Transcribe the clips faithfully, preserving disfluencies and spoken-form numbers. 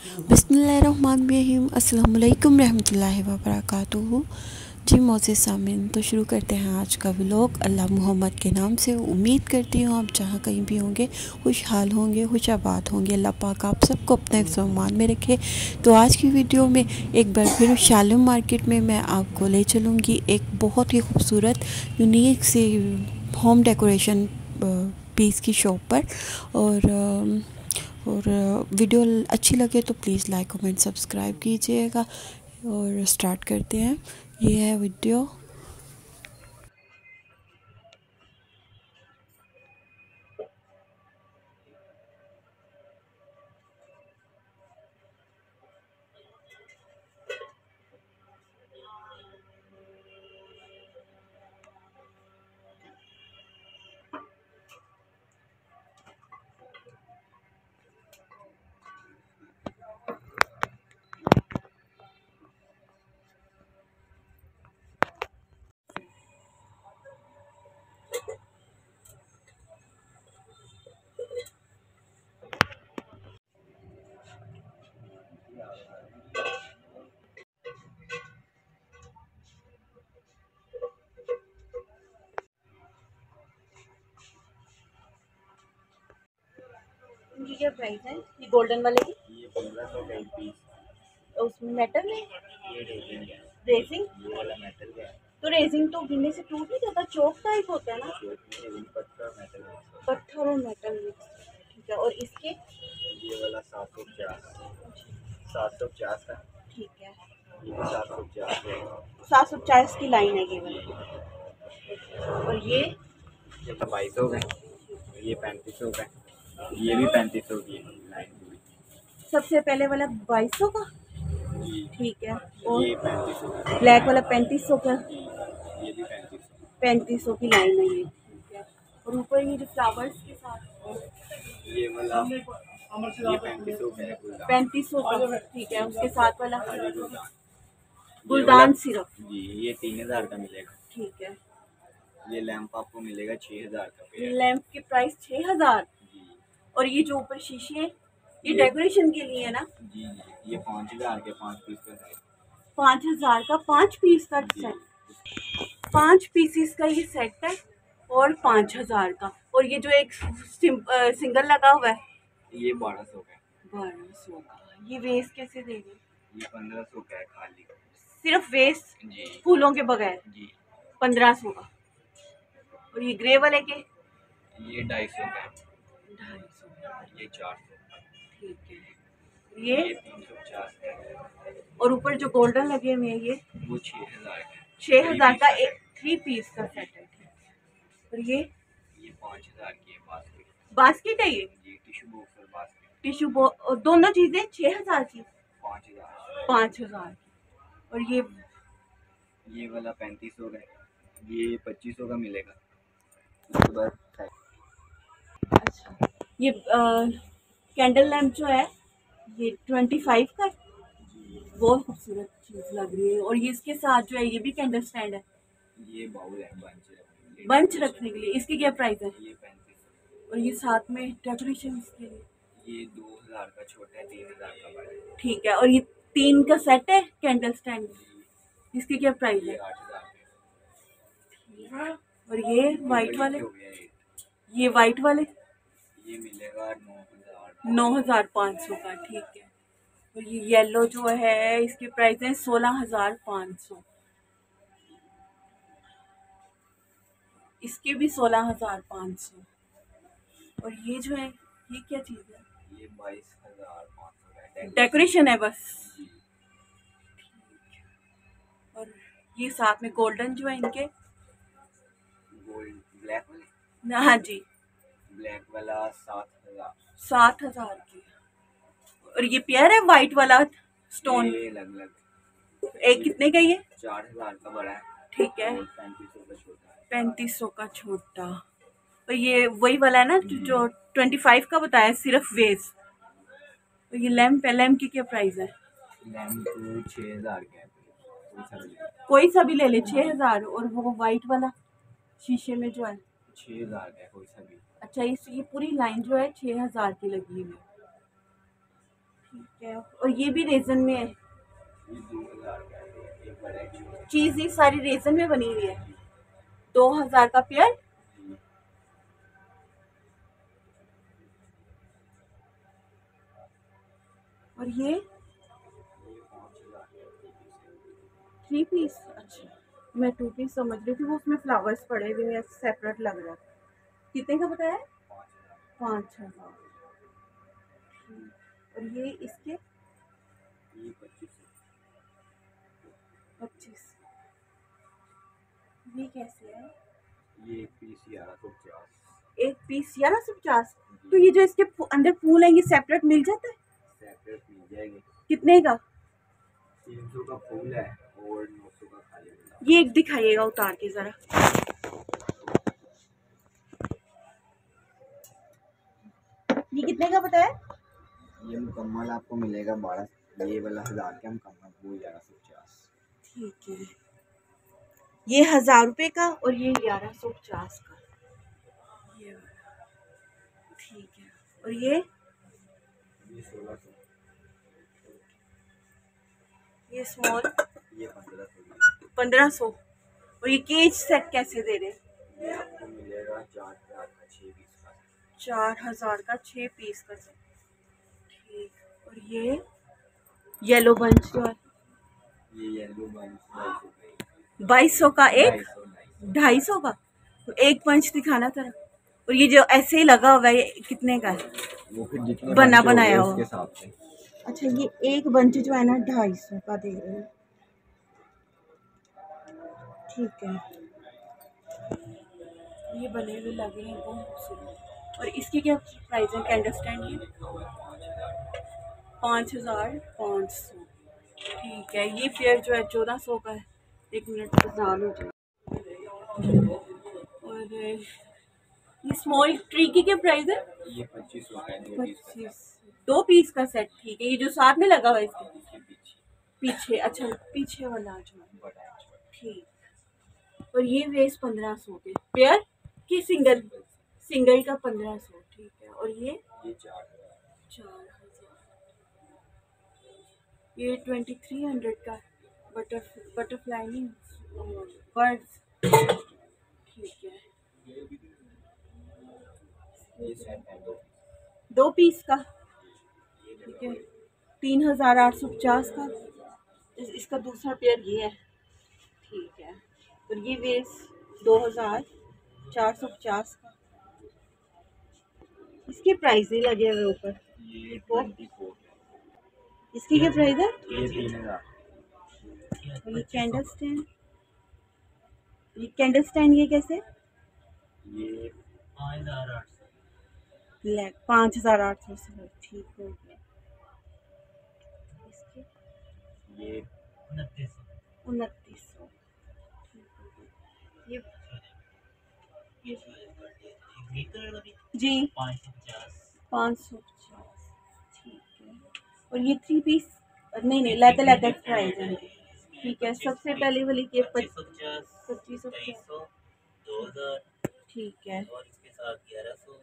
बिस्मिल्लाहिर्रहमानिर्रहीम अस्सलाम वालेकुम रहमतुल्लाहि व बरकातुहू। जी मोअज़्ज़िज़ सामीन, तो शुरू करते हैं आज का व्लॉग अल्लाह मोहम्मद के नाम से। उम्मीद करती हूँ आप जहाँ कहीं भी होंगे खुशहाल होंगे, खुशाबाद होंगे। अल्लाह पाक आप सबको अपने हिफ्ज़-ओ-अमान में रखे। तो आज की वीडियो में एक बार फिर शालम मार्केट में मैं आपको ले चलूँगी एक बहुत ही खूबसूरत यूनिक सी होम डेकोरेशन पीस की शॉप पर। और और वीडियो अच्छी लगे तो प्लीज़ लाइक कमेंट सब्सक्राइब कीजिएगा। और स्टार्ट करते हैं, ये है वीडियो। इनकी क्या प्राइस है? ये गोल्डन वाले की ये पंद्रह सौ का एक पीस। उसमें मेटल में ये रेजिंग है। रेजिंग ये वाला मेटल का है। तो रेजिंग तो गिरने से टूट नहीं जाता, चौक टाइप होता है ना। चौक में रेजिंग पत्थर मेटल है। पत्थर और मेटल मिक्स, ठीक है। और इसके ये वाला सात सौ पचास सात सौ पचास का, ठीक है, ये भी सात सौ पचास का। सात सौ पचास की लाइन है ये वाली। और ये ये बाईस सौ का है, ये पैंतीस सौ का है, ये भी पैंतीस सौ की लाइन पूरी। सबसे पहले वाला बाईस सौ का, जी ठीक है। और ये पैंतीस सौ का, ब्लैक वाला पैंतीस सौ का, जी ये भी पैंतीस सौ। पैंतीस सौ की लाइन है ये, ठीक है। और ऊपर ये जो फ्लावर्स के साथ ये वाला ये पैंतीस सौ का है गुलदान। पैंतीस सौ का, ठीक है। उसके साथ वाला ये गुलदान, गुलदान सिरप, जी ये तीन हजार का मिलेगा। ठीक है। ये लैंप आपको मिलेगा छः हजार का पेयर। लैंप की प्राइस छः हजार। जी और ये जो ऊपर शीशे हैं ये ये- डेकोरेशन के लिए है ना। जी जी ये पाँच हजार के पाँच पीस का है। पाँच हजार का पाँच पीस का जी सेट, पाँच पीसीस का ये सेट है और पाँच हजार का। और ये जो एक सिम- अ, सिंगल लगा हुआ है ये बारह सौ का है। बारह सौ का। ये वेस्ट कैसे देंगे? ये पंद्रह सौ का है खाली। सिर्फ वेस्ट जी फूलों के बगैर जी पंद्रह सौ का। और ये ग्रे वाले के ये ढाई सौ का है। ढाई सौ, ये चार सौ, ठीक है। ये ये तीन सौ पचास का है। और ऊपर जो गोल्डन लगे हुए हैं ये वो छः हजार का है। छः हजार का Three piece एक थ्री पीस का सेट है, ठीक है। और ये ये पाँच हजार की है बास्केट। बास्केट है, ये ये टिश्यू बॉक्स और बास्केट टिश्यू बॉक्स, दोनों चीजें छः हजार की, पाँच हजार। पाँच हजार की। और ये ये वाला पैंतीस सौ का है, ये पच्चीस सौ का मिलेगा। उसके बाद अच्छा, ये कैंडल लैम्प जो है ये ट्वेंटी फाइव का है। बहुत खूबसूरत चीज लग रही है। और ये इसके साथ जो है ये भी कैंडल स्टैंड है, ये बाउल है बंच है। बंच रखने के लिए। इसकी क्या प्राइस है? ये पैंतीस सौ। और ये साथ में डेकोरेशन इसके लिए, ये दो हजार का छोटा है, तीन हजार का बड़ा है। ठीक है। और ये तीन का सेट है कैंडल स्टैंड, इसकी क्या प्राइस ये है? आठ हजार का। और ये वाइट वाले, हो गया ये। ये वाइट वाले ये मिलेगा नौ हजार। नौ हजार पाँच सौ का, ठीक है। और ये येलो जो है इसकी प्राइस है सोलह हजार पाँच सौ, इसकी भी सोलह हजार पाँच सौ। और ये जो है ये क्या चीज है? ये बाईस हजार पाँच सौ का है। डेकोरेशन है बस। जी और ये साथ में गोल्डन जो है इनके, गोल्ड ब्लैक वाले, हाँ जी, ब्लैक वाला सात हजार। सात हजार की। और ये पेयर है वाइट वाला स्टोन, ये अलग अलग एक कितने का ये? चार हजार का बड़ा है, ठीक है, और पैंतीस सौ का छोटा है। पैंतीस सौ का छोटा। और ये वही वाला है ना जो ट्वेंटी फाइव का बताया, सिर्फ वेज। और ये लैम्प है, लैम्प की क्या प्राइस है? लैम्प तो छः हजार का है, कोई सा भी ले। कोई सा भी ले ले, छः हजार। और वो वाइट वाला शीशे में जो है, छः हजार का है, कोई सा भी। अच्छा, इस ये पूरी लाइन जो है छः हजार की लगी हुई है, ठीक है, और ये भी रेजन में है। ये दो हजार का है, एक बड़ा है। चीज ये सारी रेजन में बनी हुई है। दो हजार का पेयर। और ये थ्री पीस। अच्छा, मैं टू पीस समझ रही थी, वो उसमें फ्लावर्स पड़े हुए हैं, सेपरेट लग रहा है। कितने का बताया? पाँच हजार। और ये इसके ये पच्चीस पच्चीस। ये कैसे है? ये एक पीस ग्यारह सौ पचास। एक पीस ग्यारह सौ पचास। तो ये जो इसके अंदर फूल है, ये सेपरेट मिल जाता है? सेपरेट मिल जाएगी। कितने का? तीन सौ का फूल है और नौ सौ का खाली। ये एक दिखाइएगा उतार के जरा। ये कितने का बताया? ये मुकम्मल आपको मिलेगा बारह, ये वाला हजार का मुकम्मल, वो ग्यारह सौ पचास। ठीक है, ये हजार रुपए का और ये ग्यारह सौ पचास का। ये ठीक है, और ये ये सोलह सौ। ये स्मॉल ये पंद्रह सौ। पंद्रह सौ। और ये केज सेट कैसे दे रहे? ये आपको मिलेगा चार हजार का छः पीस का। चार हजार का छः पीस का सेट। ठीक, और ये येलो बंच जो है, ये येलो बंच बाईस सौ का एक, ढाई सौ का। तो एक पंच दिखाना जरा। और ये जो ऐसे ही लगा हुआ है, ये कितने का है? वो फिर जितने बना बंचे बनाया हो हो उसके हिसाब से। अच्छा, ये एक बंच जो है ना ढाई सौ का दे रहे हैं। ठीक है, ये बने हुए लगे हैं बहुत खूबसूरत। और इसकी क्या प्राइस है? कैंडल स्टैंड की पाँच हजार पाँच सौ। ठीक है, ये फेयर जो है चौदह सौ का है। एक मिनट इंतजार हो जाए। और ये स्मॉल ट्री की क्या प्राइस है? ये पच्चीस सौ का है, दो पीस का। पच्चीस, दो पीस का सेट। ठीक है, ये जो साथ में लगा हुआ है इसके पीछे पीछे पीछे। अच्छा, पीछे वाला जो है। बड़ा है। ठीक, और ये वेस्ट पंद्रह सौ के पेयर की सिंगल सिंगल का पंद्रह सौ। ठीक है, और ये ये चार हजार। चार हजार। ये ट्वेंटी थ्री हंड्रेड का बटर बटरफ्लाई नहीं, बर्ड्स। ठीक है, ये सेट है दो। दो पीस का। ठीक है, तीन हजार आठ सौ पचास का। इस, इसका दूसरा पेयर ये है। ठीक है, और ये वेस्ट दो हजार चार सौ पचास का। इसके प्राइस ही लगे हुए ऊपर। ये ट्वेंटी फोर। इसकी क्या प्राइस है? ये तीन हजार। और ये कैंडल स्टैंड, ये कैंडल स्टैंड ये कैसे? ये पाँच हजार आठ सौ। ब्लैक पाँच हजार आठ सौ से। ठीक हो गया। इसके ये उनतीस सौ। उनतीस सौ। ये जी पाँच सौ पचास। ठीक है, और ये थ्री पीस नहीं नहीं लेते लेते प्राइस है। ठीक है, सबसे पहले वाली के पच्चीस सौ पचास। दो हजार। ठीक है, और इसके साथ ग्यारह सौ।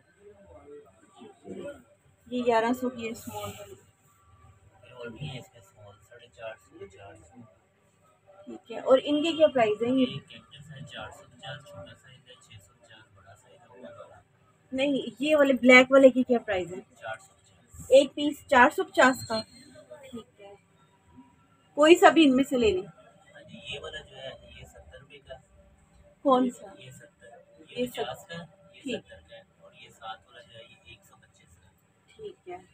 ये ग्यारह सौ की है स्मॉल वाली। और भी है इसमें स्मॉल साढ़े चार सौ चार सौ। ठीक है, और इनके क्या प्राइस है? ये ये कैक्टस है चार सौ पचास, छोटा साइज है छः सौ पचास, बड़ा साइज है वाला नहीं, ये वाले ब्लैक वाले की क्या प्राइस है? चार सौ पचास। एक पीस चार सौ पचास का। ठीक है, कोई सा भी इनमें से ले लें। हाँ जी, ये वाला जो है ये सत्तर रुपये का। कौन सा? ये सत्तर, ये ये पचास का, ये ठीक। सत्तर का है। और ये सात वाला जो है ये एक सौ पच्चीस का। ठीक है,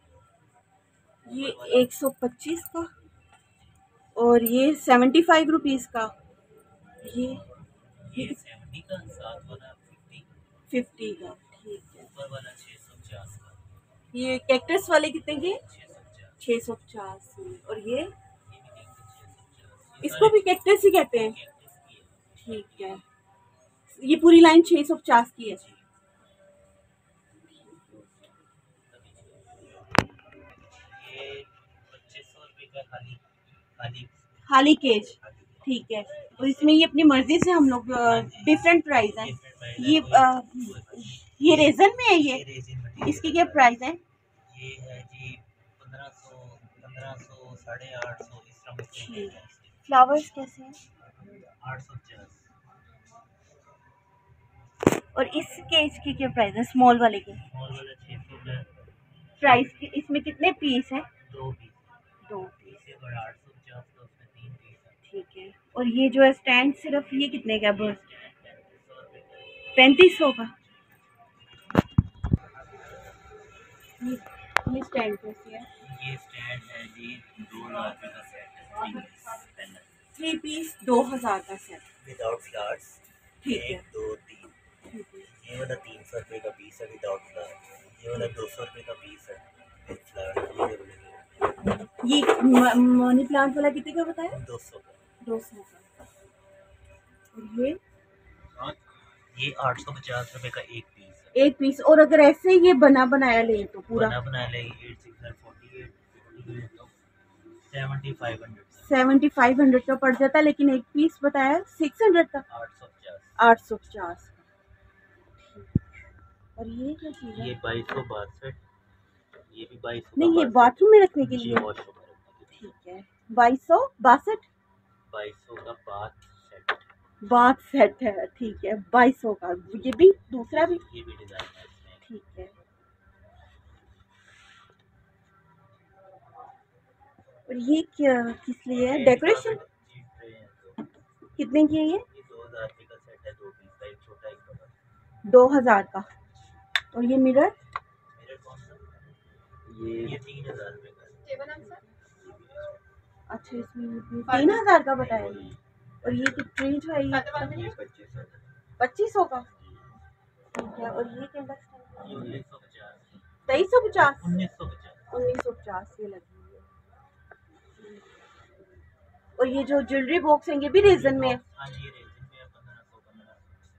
ये एक सौ पच्चीस का। और ये सेवेंटी फाइव रुपीज़ का। ये ये सेवेंटी का, सात वाला फिफ्टी, फिफ्टी का। ठीक है, ऊपर वाला छः सौ पचास का। ये कैक्टस वाले कितने के? छः सौ पचास। छः सौ पचास। और ये ये भी कैक्टस छः सौ पचास। इसको भी कैक्टस ही कहते हैं। कैक्टस की है। ठीक है, ये पूरी लाइन छः सौ पचास की है। ये पच्चीस सौ रुपये का खाली खाली खाली केज। ठीक है, और इसमें ये अपनी मर्जी से हम लोग डिफरेंट प्राइस है। ये आ, ये रेजन में है। ये रेजिन मटेरियल। इसकी क्या प्राइस है? ये है जी पंद्रह सौ पंद्रह सौ साढ़े आठ सौ इस तरह ठीक। फ्लावर्स कैसे हैं? आठ सौ पचास। और इस केज की क्या प्राइस है? स्मॉल वाले के स्मॉल वाला छः सौ का प्राइस की। इसमें कितने पीस हैं? दो पीस। दो पीस। इससे बड़ा आठ सौ पचास का, उसमें तीन पीस है। ठीक है। और ये जो है स्टैंड सिर्फ ये कितने का? बस पैंतीस सौ का। ये ये स्टैंड कैसे है? ये स्टैंड है जी दो हज़ार रुपये का सेट है। Three piece panel, three piece दो हजार का सेट। Without flowers. ठीक है। एक दो तीन। ये वाला तीन सौ रुपये का पीस है विदाउट फ्लावर। ये वाला दो सौ रुपये का पीस है विद फ्लावर। ये मनी प्लांट वाला कितने का बताया? दो सौ का। दो सौ का। और ये ये आठ सौ पचास रुपये का एक पीस है। एक पीस। और अगर ऐसे ये बना बनाया ले तो पूरा बना बनाया लेगी eight six forty eight seventy five hundred seventy five hundred का पड़ जाता है, लेकिन एक पीस बताया सिक्स हंड्रेड का। आठ सौ पचास। आठ सौ पचास। और ये क्या चीज़ है? ये बाईस सौ बासठ। ये भी बाईस सौ। नहीं, ये बाथरूम में रखने के लिए। वॉशरूम में रखने के लिए। ठीक है। बाईस सौ बासठ। बाईस सौ का बाथ सेट। बाथ सेट है। ठीक है, बाईस सौ का। ये भी दूसरा भी। ये भी डिजाइन है इसमें। ठीक है। और ये क्या किस लिए है? डेकोरेशन। कितने की है ये? दो हजार रुपये का सेट है, दो पीस का, एक छोटा एक बड़ा। दो हजार का। और ये मिरर? मिरर कौन सा? ये ये तीन हजार रुपये का। अच्छा, इसमें तीन हजार का बताया। और ये कितने जो है? ये पच्चीस सौ पच्चीस सौ का। ठीक है। और ये क्या? उन्नीस सौ पचास। तेईस सौ पचास। उन्नीस सौ पचास। उन्नीस सौ पचास ये लगी हुई है। और ये जो ज्वेलरी बॉक्स है ये भी रेजन में है? हाँ जी, रेजन में है। पंद्रह सौ पंद्रह।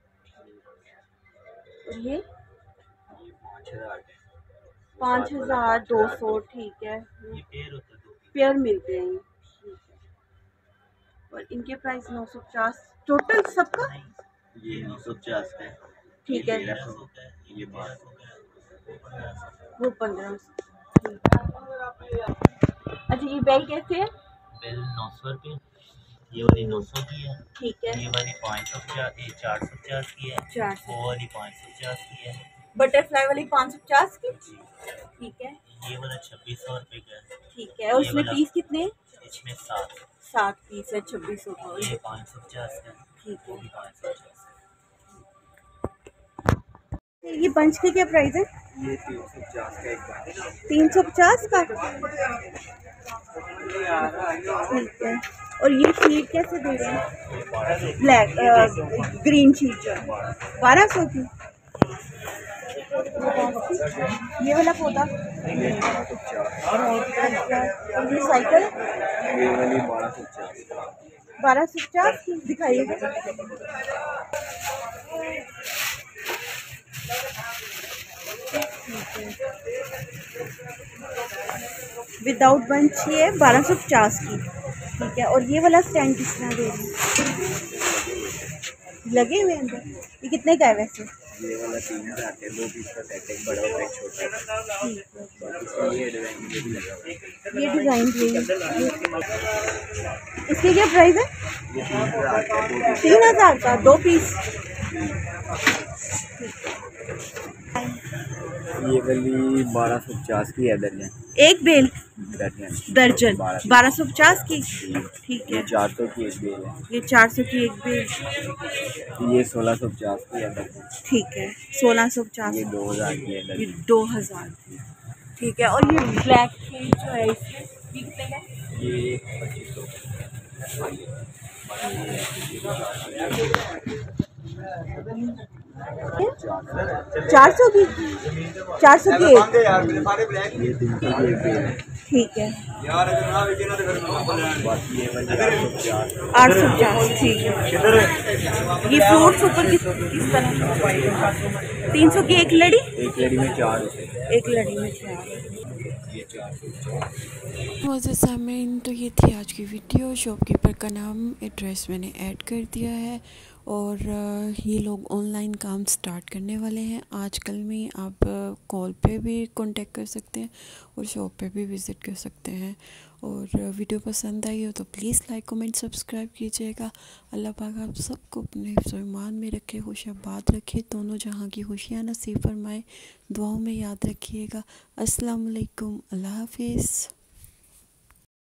और ये पाँच हजार पाँच हजार दो सौ। ठीक है। ये पेयर होता है, दो पीस। पेयर मिलते हैं ये। ठीक है। और इनके प्राइस नौ सौ पचास टोटल सबका। ये नौ सौ पचास का है। ठीक है। तेरह सौ का है। ये बारह सौ का है। वो पंद्रह सौ। अच्छा, ये बेल कैसे है? बेल नौ सौ रुपये। ये वाली नौ सौ की है। ठीक है। ये वाली पाँच सौ पचास, ये चार सौ पचास की है। चार सौ। वो वाली पाँच सौ पचास की है। बटरफ्लाई वाली पाँच सौ पचास की। ठीक है। ये वाला छब्बीस सौ रुपये का है। ठीक है। और इसमें पीस कितने हैं? इसमें सात सात पीस है, छब्बीस सौ का। ये पाँच सौ पचास का है। ठीक वो है। भी पाँच सौ पचास ये बंच की क्या प्राइस है? ये तीन सौ पचास का एक बार। तीन सौ पचास का। ठीक है। और ये शीट कैसे दे रहे हैं? ब्लैक ग्रीन शीट जो बारह सौ की। ये वाला पौधा? ये बारह सौ पचास। और ये साइकिल? ये वाली बारह सौ पचास। बारह सौ पचास की दिखाइएगा। विदाउट बंच ये है बारह सौ पचास की। ठीक है। और ये वाला स्टैंड किस तरह दे रहे हैं? लगे हुए अंदर। ये कितने का है वैसे? ये वाला तीन हजार के दो पीस का सेट, एक बड़ा और एक छोटा। ये डिजाइन ये भी लगा हुआ है। ये डिजाइन भी है। इसकी क्या प्राइस है? ये तीन हजार का दो पीस। तीन हजार का दो पीस। ये वाली बारह सौ पचास की है दर्जन। एक बेल दर्जन दर्जन बारह सौ पचास की। ठीक ये है। चार सौ की एक बेल है। ये चार सौ की एक बेल। ये सोलह सौ पचास की है दर्जन। ठीक है। सोलह सौ पचास। ये दो हजार की है ये दर्जन। दो हजार की। ठीक है। और ये ब्लैक जो है इसमें ये कितने का है? ये पच्चीस सौ। चार सौ की। चार सौ की एक। ये तीन सौ की एक बेल है। ठीक है। बाकी ये वाली आठ सौ पचास। आठ सौ पचास। ठीक है। ये फ्रूट्स ऊपर किस किस तरह? तीन सौ की एक लड़ी। एक लड़ी में चार होते हैं। एक लड़ी में चार। ये चार सौ पचास। मोज़े सामीन, तो ये थी आज की वीडियो। शॉपकीपर का नाम एड्रेस मैंने ऐड कर दिया है और ये लोग ऑनलाइन काम स्टार्ट करने वाले हैं आजकल में। आप कॉल पे भी कांटेक्ट कर सकते हैं और शॉप पे भी विज़िट कर सकते हैं। और वीडियो पसंद आई हो तो प्लीज़ लाइक कमेंट सब्सक्राइब कीजिएगा। अल्लाह पाक आप सबको अपने हिफ्ज़-ओ-ईमान में रखे, खुशआबाद रखे, दोनों जहां की खुशियाँ नसीब फरमाए। दुआओं में याद रखिएगा। अस्सलाम वालेकुम, अल्लाह हाफिज़।